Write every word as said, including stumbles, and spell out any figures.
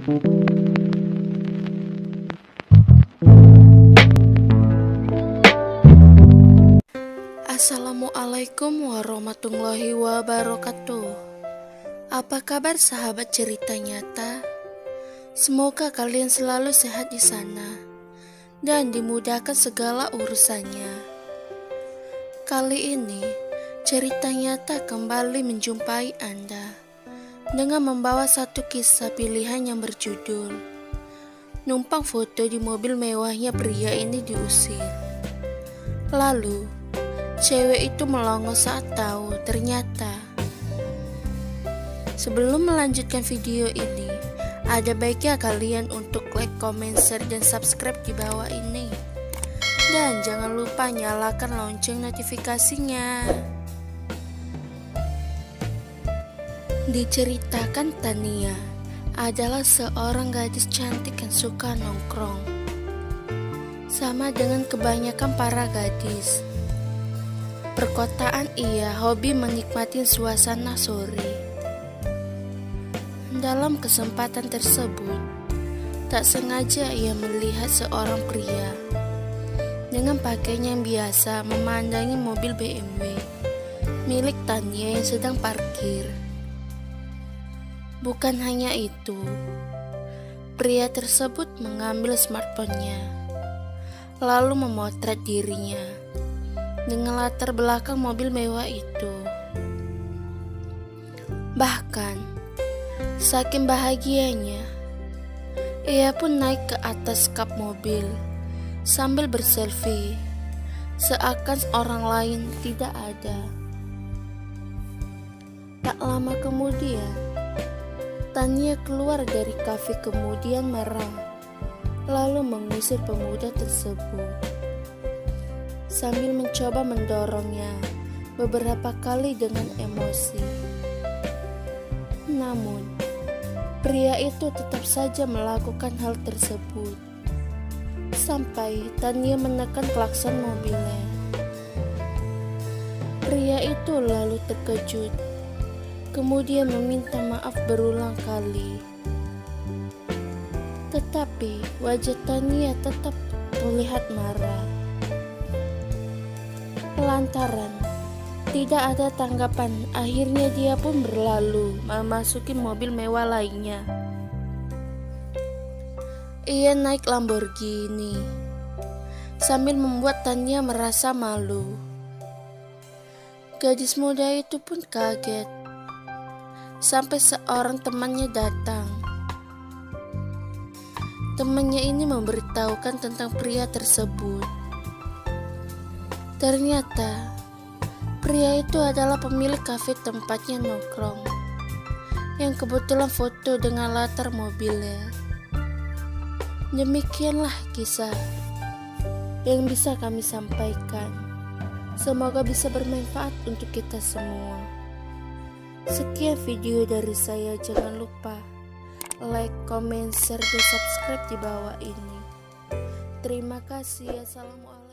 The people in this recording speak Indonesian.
Assalamualaikum warahmatullahi wabarakatuh. Apa kabar sahabat cerita nyata? Semoga kalian selalu sehat di sana dan dimudahkan segala urusannya. Kali ini cerita nyata kembali menjumpai Anda dengan membawa satu kisah pilihan yang berjudul Numpang foto di mobil mewahnya pria ini diusir. Lalu cewek itu melongo saat tahu ternyata. Sebelum melanjutkan video ini, ada baiknya kalian untuk like, comment, share, dan subscribe di bawah ini. Dan jangan lupa nyalakan lonceng notifikasinya. Diceritakan Tania adalah seorang gadis cantik yang suka nongkrong. Sama dengan kebanyakan para gadis, perkotaan ia hobi menikmati suasana sore. Dalam kesempatan tersebut, tak sengaja ia melihat seorang pria dengan pakaian yang biasa memandangi mobil B M W milik Tania yang sedang parkir. Bukan hanya itu, pria tersebut mengambil smartphone-nya lalu memotret dirinya dengan latar belakang mobil mewah itu. Bahkan, saking bahagianya, ia pun naik ke atas kap mobil sambil berselfie, seakan orang lain tidak ada. Tak lama kemudian, Tania keluar dari kafe kemudian marah, lalu mengusir pemuda tersebut sambil mencoba mendorongnya beberapa kali dengan emosi. Namun, pria itu tetap saja melakukan hal tersebut sampai Tania menekan klakson mobilnya. Pria itu lalu terkejut, kemudian meminta maaf berulang kali. Tetapi wajah Tania tetap terlihat marah. Lantaran tidak ada tanggapan, akhirnya dia pun berlalu memasuki mobil mewah lainnya. Ia naik Lamborghini sambil membuat Tania merasa malu. Gadis muda itu pun kaget sampai seorang temannya datang. Temannya ini memberitahukan tentang pria tersebut. Ternyata pria itu adalah pemilik kafe tempatnya nongkrong yang kebetulan foto dengan latar mobilnya. Demikianlah kisah yang bisa kami sampaikan. Semoga bisa bermanfaat untuk kita semua. Sekian video dari saya. Jangan lupa like, comment, share, dan subscribe di bawah ini. Terima kasih. Assalamualaikum.